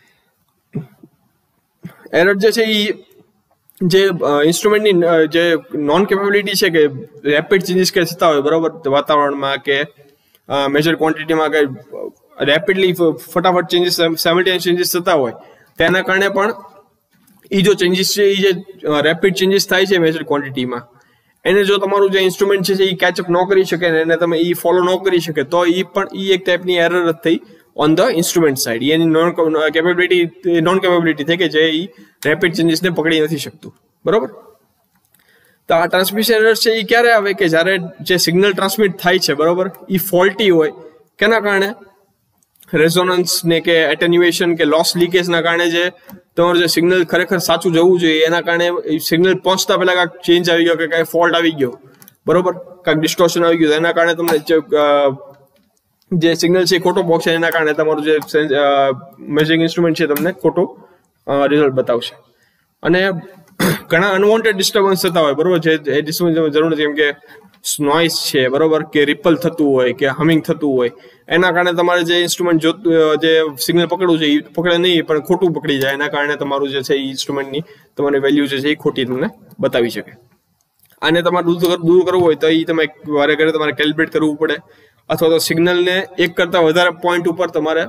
એરર જે છે એ જે ઇન્સ્ટ્રુમેન્ટની જે નોન કેપેબિલિટી છે કે રેપિડ ચેન્જીસ કે થતા હોય, બરોબર, વાતાવરણમાં કે મેજર ક્વોન્ટિટીમાં કે રેપિડલી ફટાફટ ચેન્જીસ, સાયમલ્ટેનિયસ ચેન્જીસ થતા હોય, તેના કારણે પણ એ જો ચેન્જીસ છે, એ જે રેપિડ ચેન્જીસ થાય છે મેજર ક્વોન્ટિટીમાં, એને જો તમારું જે ઇન્સ્ટ્રુમેન્ટ છે એ કેચઅપ ન કરી શકે ને એને તમે એ ફોલો ન કરી શકે તો એ પણ એક ટાઈપની એરર જ થઈ ઓન ધ ઇન્સ્ટ્રુમેન્ટ સાઇડ. એની નોન કેપેબિલિટી થઈ કે જે એ રેપિડ ચેન્જીસને પકડી નથી શકતું. બરોબર. તો આ ટ્રાન્સમિશન એરર છે એ ક્યારે આવે કે જ્યારે જે સિગ્નલ ટ્રાન્સમિટ થાય છે, બરોબર, એ ફોલ્ટી હોય. કેના કારણે? રેઝોનન્સ ને કે એટેન્યુએશન કે લોસ લીકેજના કારણે જે તમારું જે સિગ્નલ ખરેખર સાચું જવું જોઈએ એના કારણે સિગ્નલ પહોંચતા પહેલા કાંઈક ચેન્જ આવી ગયો, કે કાંઈ ફોલ્ટ આવી ગયો, બરોબર, કાંઈક ડિસ્ટોર્શન આવી ગયું, એના કારણે તમને જે સિગ્નલ છે એ ખોટો પહોંચે, એના કારણે તમારું જે મેજરિંગ ઇન્સ્ટ્રુમેન્ટ છે તમને ખોટો રિઝલ્ટ બતાવશે. અને ઘણા અનવોન્ટેડ ડિસ્ટર્બન્સ થતા હોય, બરોબર, જે ડિસ્ટર્બન્સ જરૂર નથી, જેમ કે નોઇઝ છે, બરોબર, કે રિપલ થતું હોય કે હમિંગ થતું હોય, એના કારણે તમારે જે ઇન્સ્ટ્રુમેન્ટ જે સિગ્નલ પકડવું છે એ પકડે નહીં પણ ખોટું પકડી જાય, એના કારણે તમારું જે છે એ ઇન્સ્ટ્રુમેન્ટની તમારી વેલ્યુ જે છે એ ખોટી તમને બતાવી શકે. આને તમારે દૂર કરવું હોય તો એ તમે વારે ઘરે તમારે કેલ્ક્યુલેટ કરવું પડે, અથવા તો સિગ્નલને એક કરતા વધારે પોઈન્ટ ઉપર તમારે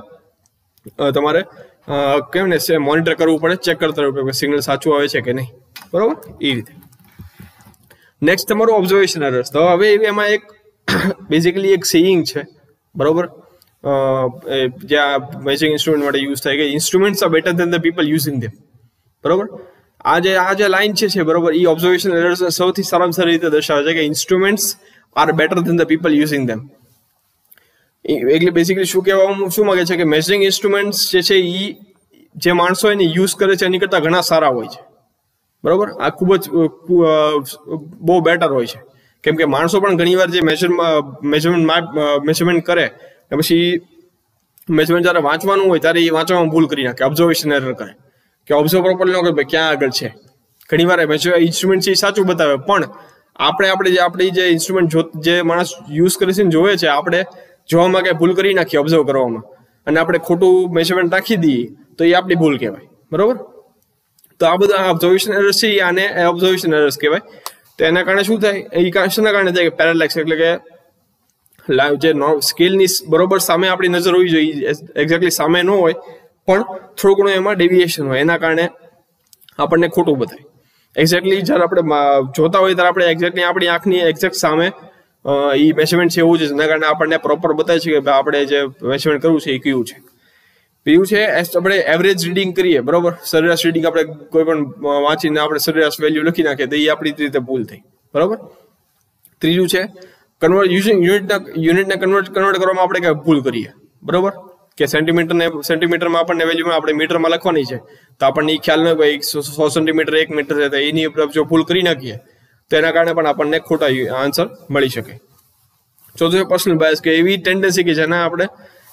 કેમ ને મોનિટર કરવું પડે, ચેક કરતા રહેવું પડે સિગ્નલ સાચું આવે છે કે નહીં, બરોબર. એ રીતે નેક્સ્ટ તમારું ઓબ્ઝર્વેશન એરર્સ. તો હવે એમાં એક બેઝિકલી એક સેઇંગ છે, બરોબર, જે આ મેજરિંગ ઇન્સ્ટ્રુમેન્ટ માટે યુઝ થાય કે instruments are better than the people using them, બરોબર. આ જે લાઈન છે બરોબર, એ ઓબ્ઝર્વેશન એરર્સ સૌથી સારામાં સારી રીતે દર્શાવે છે કે instruments are better than the people using them. એટલે બેઝિકલી શું માંગે છે કે મેજરિંગ ઇન્સ્ટ્રુમેન્ટ્સ જે છે એ જે માણસો એને યુઝ કરે છે એની કરતાં ઘણા સારા હોય છે, બરોબર. આ ખૂબ જ બહુ બેટર હોય છે, કેમ કે માણસો પણ ઘણીવાર જે મેજરમેન્ટ કરે પછી મેજરમેન્ટ જ્યારે વાંચવાનું હોય ત્યારે એ વાંચવામાં ભૂલ કરી નાખે, ઓબ્ઝર્વેશન એરર કરે કે ઓબ્ઝર્વ પ્રોપરલી ન કરે ભાઈ ક્યાં આગળ છે. ઘણીવાર ઇન્સ્ટ્રુમેન્ટ છે એ સાચું બતાવે, પણ આપણી જે ઇન્સ્ટ્રુમેન્ટ જે માણસ યુઝ કરે છે જોવે છે, આપણે જોવામાં કંઈ ભૂલ કરી નાખીએ ઓબ્ઝર્વ કરવામાં, અને આપણે ખોટું મેજરમેન્ટ રાખી દઈએ તો એ આપણી ભૂલ કહેવાય, બરોબર. તો આ બધા ઓબ્ઝર્વેશન એરર્સ છે, આને ઓબ્ઝર્વેશન એરર્સ કહેવાય. તો એના કારણે શું થાય, એ શાના કારણે થાય કે પેરાલેક્સ, એટલે કે જે સ્કેલની બરોબર સામે આપણી નજર હોવી જોઈએ, એક્ઝેક્ટલી સામે ન હોય પણ થોડું ઘણું એમાં ડેવિએશન હોય, એના કારણે આપણને ખોટું બતાવે. એક્ઝેક્ટલી જ્યારે આપણે જોતા હોઈએ ત્યારે આપણે એક્ઝેક્ટલી આપણી આંખની એક્ઝેક્ટ સામે એ મેજરમેન્ટ છે એવું છે, એના કારણે આપણને પ્રોપર બતાવે છે કે આપણે જે મેજરમેન્ટ કરવું છે એ કયું છે. બીજું છે આપણે એવરેજ રીડિંગ કરીએ, બરોબર, સરેરાશ રીડિંગ આપણે કોઈ પણ વાંચીને આપણે સરેરાશ વેલ્યુ લખી નાખીએ તો એ આપણી રીતે ભૂલ થઈ, બરોબર. ત્રીજું છે યુનિટને કન્વર્ટ કરવામાં આપણે કઈ ભૂલ કરીએ, બરોબર, કે સેન્ટીમીટરમાં આપણને વેલ્યુમાં આપણે મીટરમાં લખવાની છે તો આપણને એ ખ્યાલ ન હોય 100 સેન્ટીમીટર 1 મીટર છે, તો એની જો ભૂલ કરી નાખીએ તો એના કારણે પણ આપણને ખોટા આન્સર મળી શકે. ચોથું છે પર્સનલ બાયસ, કે એવી ટેન્ડન્સી કે જેના આપણે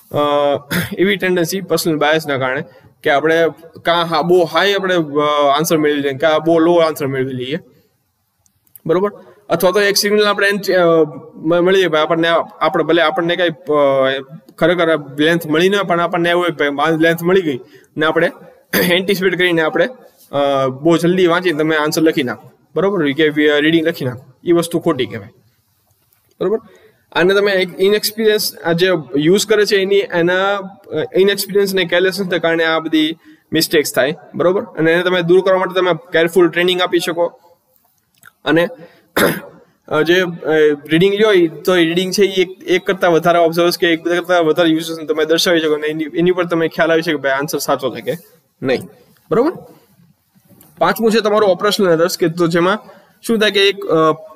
પર્સનલ બાયસના કારણે કે આપણે બહુ હાઈ આપણે આન્સર મેળવી લઈએ, કાં બહુ લો આન્સર મેળવી લઈએ, બરોબર. અથવા તો એક સિગ્નલ આપણે મળીએ આપણે ભલે આપણને કઈ ખરેખર લેન્થ મળી ન, પણ આપણને એવું હોય લેન્થ મળી ગઈ ને આપણે એન્ટિસિપેટ કરીને આપણે બહુ જલ્દી વાંચીને તમે આન્સર લખી નાખો, બરોબર, કે રીડિંગ લખી નાખો, એ વસ્તુ ખોટી કહેવાય, બરોબર. આને તમે ઇનએક્સપિરિયન્સ જે યુઝ કરે છે એના ઇનએક્સપિરિયન્સ ને કેરલેસનેસને કારણે આ બધી મિસ્ટેક્સ થાય, બરોબર. અને એને તમે દૂર કરવા માટે તમે કેરફુલ ટ્રેનિંગ આપી શકો, અને જે રીડિંગ લ્યો તો રીડિંગ છે એ એક કરતા વધારે ઓબ્ઝર્વર્સ કે એક કરતા વધારે યુઝર્સને તમે દર્શાવી શકો, અને એની પર તમે ખ્યાલ આવી શકે ભાઈ આન્સર સાચો છે કે નહીં, બરોબર. પાંચમું છે તમારું ઓપરેશનલ એરર્સ, કે તો જેમાં શું થાય કે એક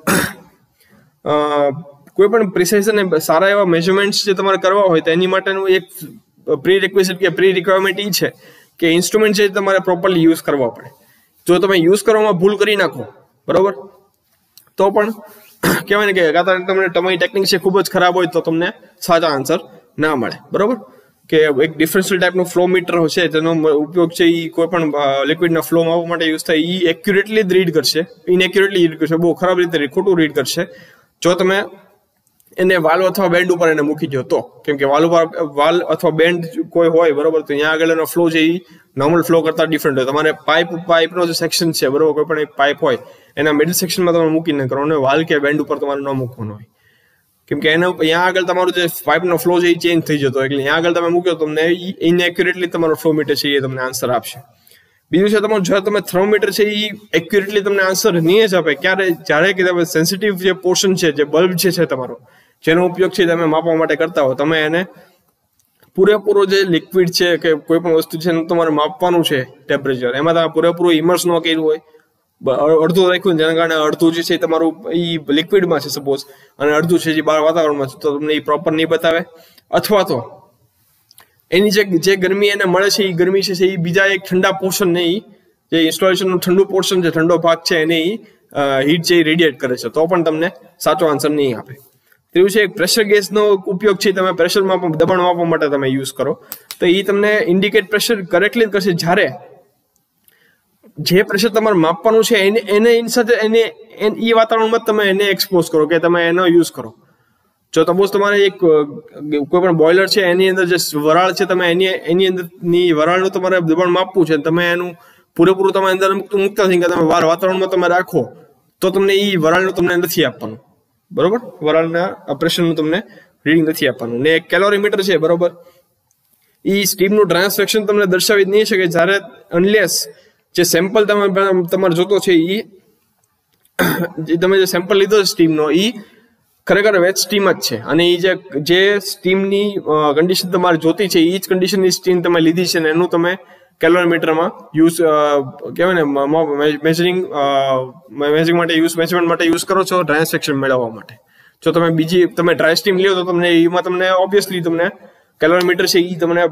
કોઈ પણ પ્રિસાઇઝ અને સારા એવા મેજરમેન્ટ્સ જે તમારે કરવા હોય તો એની માટેનું એક પ્રી રિક્વાયરમેન્ટ એ છે કે ઇન્સ્ટ્રુમેન્ટ છે તમારે પ્રોપરલી યુઝ કરવા પડે. જો તમે યુઝ કરવામાં ભૂલ કરી નાખો, બરોબર, તો પણ કહેવાય ને કે તમારી ટેકનિક છે ખૂબ જ ખરાબ હોય તો તમને સાચા આન્સર ના મળે, બરોબર. કે એક ડિફરન્શિયલ ટાઈપનું ફ્લો મીટર છે તેનો ઉપયોગ છે એ કોઈ પણ લિક્વિડના ફ્લો માપવા માટે યુઝ થાય, એ એક્યુરેટલી જ રીડ કરશે, ઇનએક્યુરેટલી રીડ કરશે, બહુ ખરાબ રીતે ખોટું રીડ કરશે જો તમે એને વાલ્વ અથવા બેન્ડ ઉપર એને મૂકી દો તો. કેમ કે વાલ્વ અથવા બેન્ડ કોઈ હોય, બરોબર, તો ત્યાં આગળ એનો ફ્લો છે એ નોર્મલ ફ્લો કરતા ડિફરન્ટ હોય. તમારે પાઇપનો જે સેક્શન છે, બરોબર, કોઈ પણ એક પાઇપ હોય એના મિડલ સેક્શનમાં તમે મૂકીને કરવાનો, વાલ્વ કે બેન્ડ ઉપર તમારે ન મૂકવાનો હોય, કેમ કે ત્યાં આગળ તમારું જે પાઇપનો ફ્લો છે એ ચેન્જ થઈ જતો, એટલે ત્યાં આગળ તમે મૂક્યો તમને ઇનએક્યુરેટલી તમારો ફ્લો મીટર છે એ તમને આન્સર આપશે. બીજું છે તમારું જો તમે થર્મોમીટર છે એ એક્યુરેટલી તમને આન્સર નહીં જ આપે, જ્યારે કે તમે સેન્સિટિવ જે પોર્શન છે, જે બલ્બ છે તમારો, જેનો ઉપયોગ છે તમે માપવા માટે કરતા હો, તમે એને પૂરેપૂરો જે લિક્વિડ છે કે કોઈ પણ વસ્તુ છે તમારે માપવાનું છે ટેમ્પરેચર, એમાં તમે પૂરેપૂરું ઇમર્સ ન કર્યું હોય, અડધું રાખ્યું, જેના કારણે અડધું જે છે તમારું એ લિક્વિડમાં છે સપોઝ, અને અડધું છે જે બહાર વાતાવરણમાં છે, તો તમને એ પ્રોપર નહીં બતાવે. અથવા તો એની જે ગરમી એને મળે છે એ ગરમી છે એ બીજા એક ઠંડા પોર્શનને જે ઇન્સ્ટોલેશનનું ઠંડુ પોર્શન છે, ઠંડો ભાગ છે, એને હીટ છે એ રેડિએટ કરે છે, તો પણ તમને સાચો આન્સર નહીં આપે. ત્રીજું છે એક પ્રેશર ગેજનો ઉપયોગ છે, તમે પ્રેશરમાં પણ દબાણ માપવા માટે તમે યુઝ કરો તો એ તમને ઇન્ડિકેટ પ્રેશર કરેક્ટલી કરશે, જ્યારે જે પ્રેશર તમારે માપવાનું છે એની સાથે એ વાતાવરણમાં તમે એને એક્સપોઝ કરો, કે તમે એનો યુઝ કરો. જો સપોઝ તમારે કોઈ પણ બોઇલર છે એની અંદર જે વરાળ છે, તમે એની અંદરની વરાળનું તમારે દબાણ માપવું છે, તમે એનું પૂરેપૂરું તમે અંદર મૂકતા નથી કે તમે વાતાવરણમાં તમે રાખો તો તમને એ વરાળનું તમને નથી આપવાનું, બરોબર, વરાળના પ્રેશરનું તમને રીડિંગ નથી આપવાનું. ને એક કેલોરીમીટર છે, બરોબર, એ સ્ટીમનું ટ્રાન્સફેક્શન તમને દર્શાવી જ નહીં શકે જ્યારે અનલેસ જે સેમ્પલ તમારે જોતો છે તમે જે સેમ્પલ લીધો છે સ્ટીમનો એ ખરેખર વેટ સ્ટીમ જ છે, અને એ જે સ્ટીમની કન્ડિશન તમારે જોતી છે એ જ કન્ડિશનની સ્ટીમ તમે લીધી છે ને એનું તમે કેલોરીમીટરમાં યુઝ કહેવાય ને મેજરિંગ માટે મેજરમેન્ટ માટે યુઝ કરો છો ટ્રાન્સફેક્શન મેળવવા માટે. જો તમે તમે ડ્રાય સ્ટીમ લ્યો તો એમાં તમને ઓબ્વિયસલી તમને કેલોરીમીટર છે એ તમને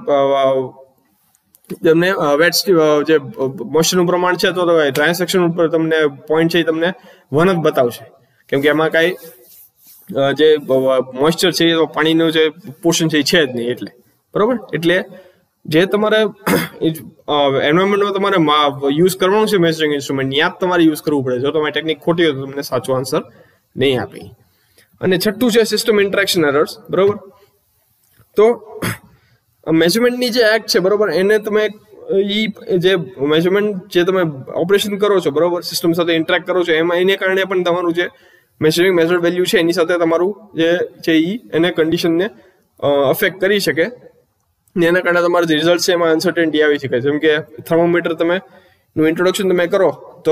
વેટ જે મોઇસ્ચરનું પ્રમાણ છે તો ટ્રાન્સફેક્શન ઉપર તમને પોઈન્ટ છે એ તમને 1 જ બતાવશે, કેમ કે એમાં કાંઈ જે મોઇસ્ચર છે એ પાણીનું જે પોર્શન છે એ છે જ નહીં, એટલે બરોબર. એટલે જે તમારે એન્વાયરમેન્ટમાં તમારે યુઝ કરવાનું છે મેજરિંગ ઇન્સ્ટ્રુમેન્ટ, ત્યાં જ તમારે યુઝ કરવું પડે. જો તમારી ટેકનિક ખોટી હોય તો તમને સાચો આન્સર નહીં આપે. અને છઠ્ઠું છે સિસ્ટમ ઇન્ટરેક્શન એરર્સ, બરોબર. તો મેજરમેન્ટની જે એક્ટ છે, બરોબર, એને તમે જે મેજરમેન્ટ જે તમે ઓપરેશન કરો છો, બરોબર, સિસ્ટમ સાથે ઇન્ટરેક્ટ કરો છો, એમાં એને કારણે પણ તમારું જે મેજર્ડ વેલ્યુ છે એની સાથે તમારું જે છે એને કન્ડિશનને અફેક્ટ કરી શકે, ને એના કારણે તમારું જે રિઝલ્ટ છે એમાં અનસર્ટેનિટી આવી શકે. જેમ કે થર્મોમીટર નું ઇન્ટ્રોડક્શન તમે કરો તો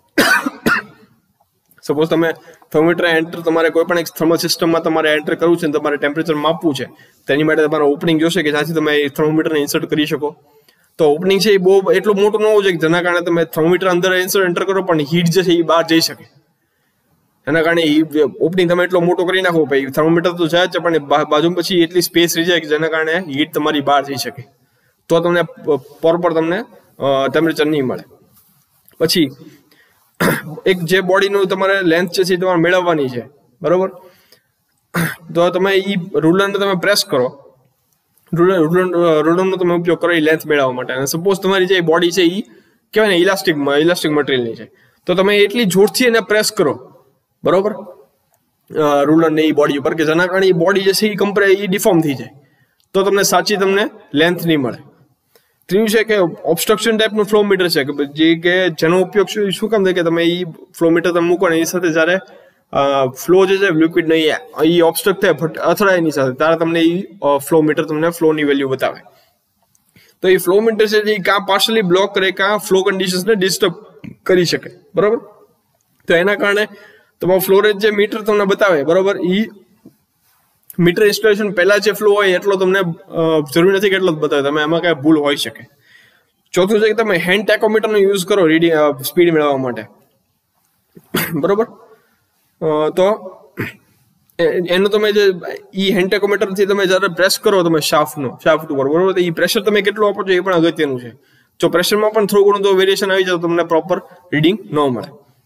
સપોઝ તમે થર્મોમીટર તમારે કોઈ પણ એક થર્મલ સિસ્ટમમાં તમારે એન્ટર કરવું છે, તમારે ટેમ્પરેચર માપવું છે, તેની માટે તમારે ઓપનિંગ જોશે કે જ્યાંથી તમે થર્મોમીટરને ઇન્સર્ટ કરી શકો. તો ઓપનિંગ છે એ બહુ એટલું મોટું ન હોવું જોઈએ જેના કારણે તમે થર્મોમીટર અંદર એન્ટર કરો પણ હીટ જે છે એ બહાર જઈ શકે. એના કારણે ઓપનિંગ તમે એટલો મોટો કરી નાખો ભાઈ, થર્મોમીટર તો જાય જ છે પણ બાજુ પછી એટલી સ્પેસ રહી જાય કે જેના કારણે હીટ તમારી બહાર જઈ શકે, તો તમને પ્રોપર તમને ટેમ્પરેચર નહીં મળે. પછી એક જે બોડીનું તમારે લેન્થ છે એ તમારે મેળવવાની છે, બરોબર. તો તમે એ રૂલરને તમે પ્રેસ કરો, રૂલરનો તમે ઉપયોગ કરો એ લેન્થ મેળવવા માટે. અને સપોઝ તમારી જે બોડી છે એ કહેવાય ને ઇલાસ્ટિક મટીરિયલની છે, તો તમે એટલી જોરથી એને પ્રેસ કરો, બરોબર, રૂલરને એ બોડી ઉપર, કે જેના કારણે એ બોડી જે છે એ ડિફોર્મ થઈ જાય, તો તમને સાચી તમને લેન્થ નહીં મળે. ત્રીજું છે કે ઓબ્સ્ટ્રક્શન ટાઈપનું ફ્લો મીટર છે કે જેનો ઉપયોગ શું કામ થાય કે તમે એ ફ્લો મીટર તમે મૂકો ને એની સાથે જ્યારે ફ્લો જે છે લિક્વિડ નહીં એ ઓબ્સ્ટ્રક્ટ થાય અથડાય એની સાથે, ત્યારે તમને એ ફ્લો મીટર તમને ફ્લોની વેલ્યુ બતાવે. તો એ ફ્લો મીટર છે એ કાં પાર્શલી બ્લોક કરે કાં ફ્લો કન્ડિશન્સને ડિસ્ટર્બ કરી શકે, બરોબર. તો એના કારણે તમારું ફ્લો રેટ જે મીટર તમને બતાવે, બરોબર, એ મીટર ઇન્સ્ટોલેશન પહેલા જે ફ્લો હોય એટલો તમને જરૂરી નથી કે એટલો જ બતાવે, તમે એમાં કાંઈ ભૂલ હોઈ શકે. ચોથું છે કે તમે હેન્ડ ટેકોમીટરનો યુઝ કરો સ્પીડ મેળવવા માટે, બરોબર. તો એનું તમે જે હેન્ડ ટેકોમીટરથી તમે જ્યારે પ્રેસ કરો તમે શાફ્ટ ઉપર, બરોબર, તો એ પ્રેશર તમે કેટલું આપો છો એ પણ અગત્યનું છે. જો પ્રેશરમાં પણ થોડું ઘણું તો વેરિએશન આવી જાય તો તમને પ્રોપર રીડિંગ ન મળે.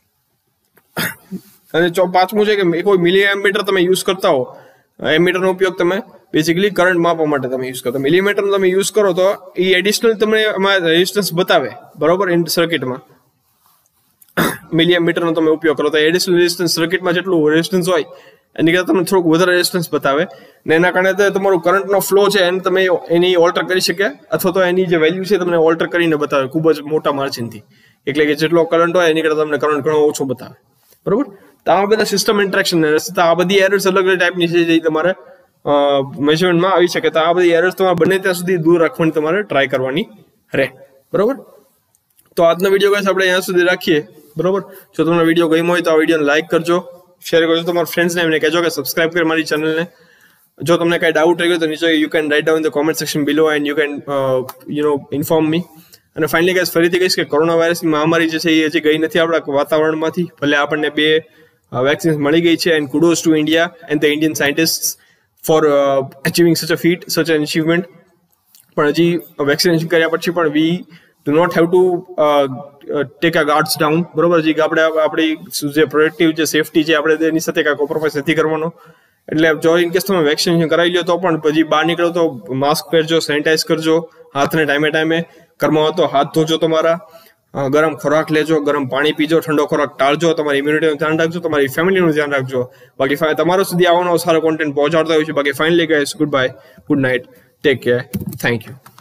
અને પાંચમું છે કે કોઈ મિલીએમીટર તમે યુઝ કરતા હો, એમીટરનો ઉપયોગ તમે બેઝિકલી કરંટ માપવા માટે તમે યુઝ કરો. મિલીમીટર તમે યુઝ કરો તો એ એડિશનલ તમને એમાં રેઝિસ્ટન્સ બતાવે, બરોબર, ઇન સર્કિટમાં. મિલીમીટરનો તમે ઉપયોગ કરો તો એડિશનલ રેઝિસ્ટન્સ સર્કિટમાં જેટલું રેઝિસ્ટન્સ હોય એની કરતાં તમને થોડુંક વધારે રેઝિસ્ટન્સ બતાવે, ને એના કારણે તમારું કરંટનો ફ્લો છે એને તમે એની ઓલ્ટર કરી શકે, અથવા તો એની જે વેલ્યુ છે તમને ઓલ્ટર કરીને બતાવે ખૂબ જ મોટા માર્જિનથી. એટલે કે જેટલો કરંટ હોય એની કરતાં તમને કરંટ ઘણો ઓછો બતાવે, બરોબર. તો આ બધા સિસ્ટમ ઇન્ટરેક્શન એરર્સ, આ બધી એરર્સ અલગ અલગ ટાઈપની છે જે તમારે મેજરમેન્ટમાં આવી શકે. તો આ બધી એરર્સ તમારે બને ત્યાં સુધી દૂર રાખવાની તમારે ટ્રાય કરવાની રહે, બરોબર. તો આજનો વિડીયો ગાઈસ આપણે અહીંયા સુધી રાખીએ, બરોબર. જો તમને વિડીયો ગમ્યો હોય તો આ વિડીયોને લાઈક કરજો, શેર કરજો, તમારા ફ્રેન્ડ્સને એમને કહેજો કે સબસ્ક્રાઇબ કરે મારી ચેનલને. જો તમને કાંઈ ડાઉટ રહી ગયો તો નીચે you can write down in the comment section below and you can inform me. અને ફાઇનલી ગાઈસ ફરીથી કહીશ કે કોરોના વાયરસની મહામારી જે છે એ હજી ગઈ નથી આપણા વાતાવરણમાંથી. ભલે આપણને 2 વેક્સિન્સ મળી ગઈ છે, and kudos to India and the Indian scientist for achieving such a feat, such an achievement. પણ હજી વેક્સિનેશન કર્યા પછી પણ we do not have to take a guards down, બરોબર. હજી આપણે આપણી જે પ્રોડક્ટિવ જે સેફટી છે આપણે એની સાથે કાંઈ કોમ્પ્રોમાઇઝ નથી કરવાનો. એટલે જો ઇન કેસ તમે વેક્સિનેશન કરાવી લો તો પણ પછી બહાર નીકળો તો માસ્ક પહેરજો, સેનિટાઈઝ કરજો, હાથને ટાઈમે ઘરમાં હતો હાથ ધોજો, તમારા ગરમ ખોરાક લેજો, ગરમ પાણી પીજો, ઠંડો ખોરાક ટાળજો, તમારી ઇમ્યુનિટીનું ધ્યાન રાખજો, તમારી ફેમિલીનું ધ્યાન રાખજો. બાકી તમારા સુધી આવવાનો સારો કોન્ટેન્ટ પહોંચાડતા હોય છે. બાકી finally guys, good bye, good night, take care, thank you.